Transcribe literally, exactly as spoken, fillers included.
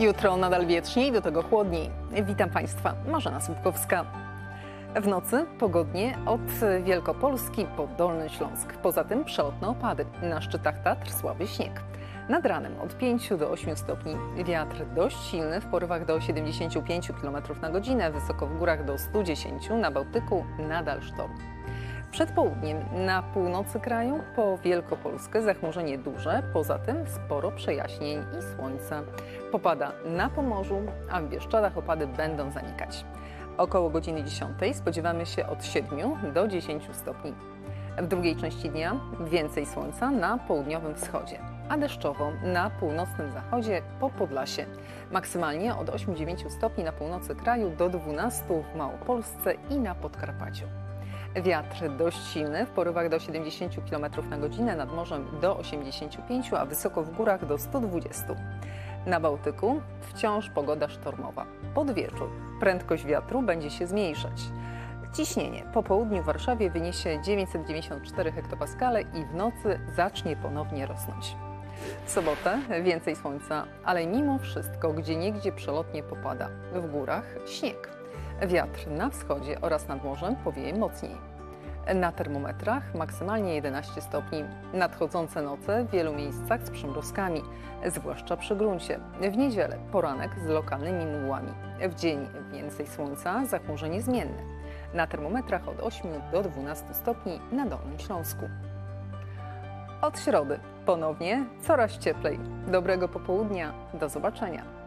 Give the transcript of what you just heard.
Jutro nadal wietrzniej, do tego chłodniej. Witam Państwa, Marzena Słupkowska. W nocy pogodnie od Wielkopolski po Dolny Śląsk. Poza tym przelotne opady. Na szczytach Tatr słaby śnieg. Nad ranem od pięciu do ośmiu stopni. Wiatr dość silny, w porywach do siedemdziesięciu pięciu kilometrów na godzinę, wysoko w górach do stu dziesięciu, na Bałtyku nadal sztorm. Przed południem na północy kraju po Wielkopolskę zachmurzenie duże, poza tym sporo przejaśnień i słońca. Popada na Pomorzu, a w Bieszczadach opady będą zanikać. Około godziny dziesiątej spodziewamy się od siedmiu do dziesięciu stopni. W drugiej części dnia więcej słońca na południowym wschodzie, a deszczowo na północnym zachodzie po Podlasie. Maksymalnie od ośmiu do dziewięciu stopni na północy kraju do dwunastu w Małopolsce i na Podkarpaciu. Wiatr dość silny, w porywach do siedemdziesięciu kilometrów na godzinę, nad morzem do osiemdziesięciu pięciu, a wysoko w górach do stu dwudziestu. Na Bałtyku wciąż pogoda sztormowa. Pod wieczór prędkość wiatru będzie się zmniejszać. Ciśnienie po południu w Warszawie wyniesie dziewięćset dziewięćdziesiąt cztery hektopaskale i w nocy zacznie ponownie rosnąć. W sobotę więcej słońca, ale mimo wszystko gdzieniegdzie przelotnie popada. W górach śnieg. Wiatr na wschodzie oraz nad morzem powieje mocniej. Na termometrach maksymalnie jedenaście stopni. Nadchodzące noce w wielu miejscach z przymrozkami, zwłaszcza przy gruncie. W niedzielę poranek z lokalnymi mgłami. W dzień więcej słońca, zachmurzenie zmienne. Na termometrach od ośmiu do dwunastu stopni na Dolnym Śląsku. Od środy ponownie coraz cieplej. Dobrego popołudnia, do zobaczenia.